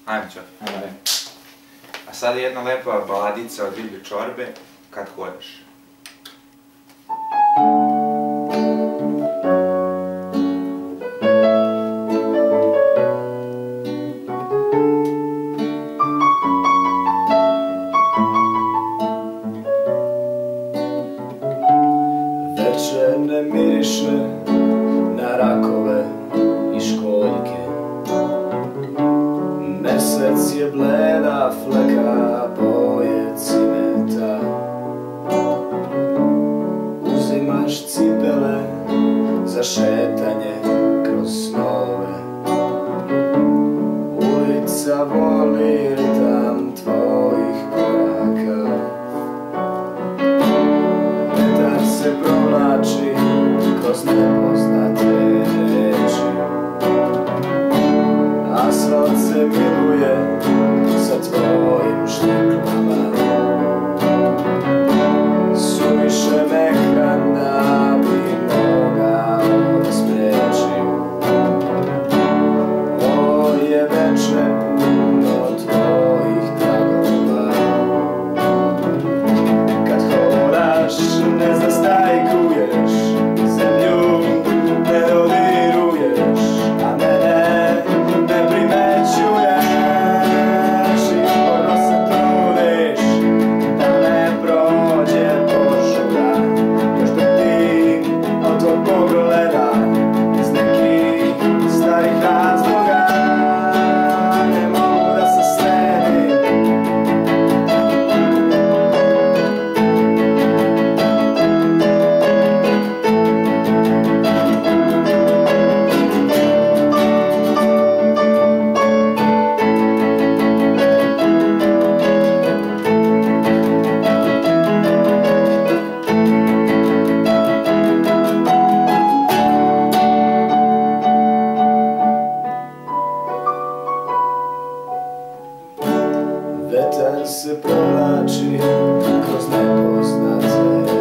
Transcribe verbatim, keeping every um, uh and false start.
Ajmo čo. Ajmo, ajmo. A sad je jedna lepa baladica od Riblje čorbe, Kad hodaš. Večer ne miriše na rakove i školjke. Mesec je bleda fleka boje cimeta. Uzimaš cipele za šetanje kroz snove. Ulica voli ritam tvojih koraka. Vetar se provlači kroz nepoznate reči. Asfalt se miluje sa tvojim šteklama. Suviše mekan da bi mogao da sprečim. Ovo je veče puno tvojih tragova. Kad hodaš ne zastajkuješ, zemlju ne dodiruješ, a mene ne primećuješ. I uporno se trudiš da ne prođe požuda, još dok ti od tvog pogleda iz nekih starih razloga ne mogu da se sledim. Vetar se provlači kroz nepoznate